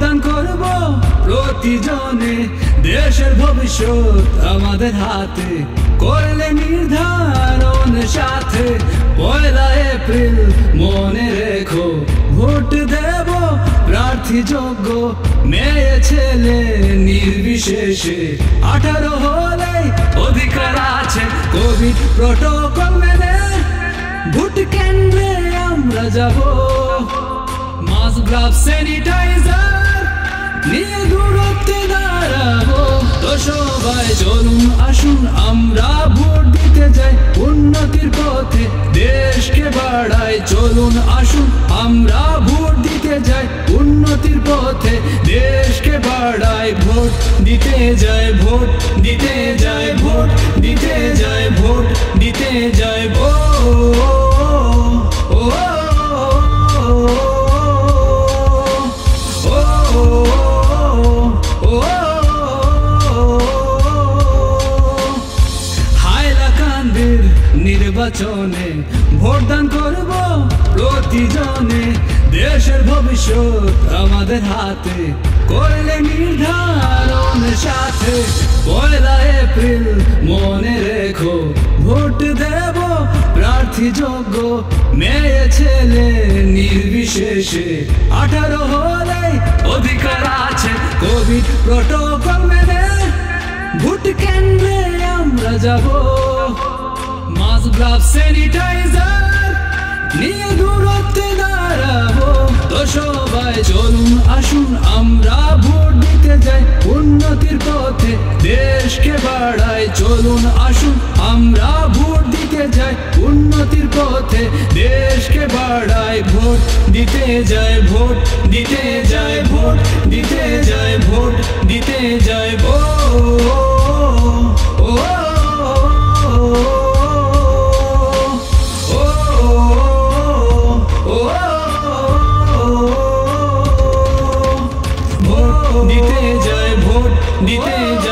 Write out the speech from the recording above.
ভোটদান করব প্রতিজনে, দেশের ভবিষ্যৎ আমাদের হাতে, করলে নির্ধারণ সাথে। 1 এপ্রিল মনে রেখো, ভোট দেব প্রার্থী যোগ্য, মেয়ে ছেলে নির্বিশেষে। 18 হলেই অধিকার আছে, কোভিড প্রটোকল মেনে ভোট কেন্দ্রে আমরা যাব। মাস্ক, গ্লাভস, স্যানিটাইজার নিয়ে দূরত্বে দাঁড়াবো। তো সবাই চলুন আসুন আমরা ভোট দিতে যাই, উন্নতির পথে দেশকে বাড়াই। চলুন আসুন আমরা ভোট দিতে যাই, উন্নতির পথে দেশকে বাড়াই। ভোট দিতে যাই, ভোট দিতে যাই, ভোট দিতে যাই, ভোট দিতে যাই। হাইলাকান্দির নির্বাচনে ভোটদান করব প্রতিজনে, দেশের ভবিষ্যৎ আমাদের হাতে, করলে নির্ধারণ সাথে। 1 এপ্রিল মনে রেখো, ভোট দেব প্রার্থী যোগ্য, মেয়ে ছেলে নির্বিশেষে। 18 হলেই অধিকার আছে, কোভিড প্রটোকল মেনে ভোট কেন্দ্রে আমরা যাব। মাস্ক, গ্লাভস, স্যানিটাইজার নিয়ে দূরত্বে দাঁড়াবো। তো সবাই চলুন আসুন আমরা ভোট দিতে যাই, উন্নতির পথে দেশকে বাড়াই। চলুন আসুন আমরা ভোট দিতে যাই, উন্নতির পথে দেশকে বাড়াই। ভোট দিতে যাই, ভোট দিতে যাই, ভোট দিতে যাই, ভোট দিতে যাই। দিতে যাই, ভোট দিতে যাই।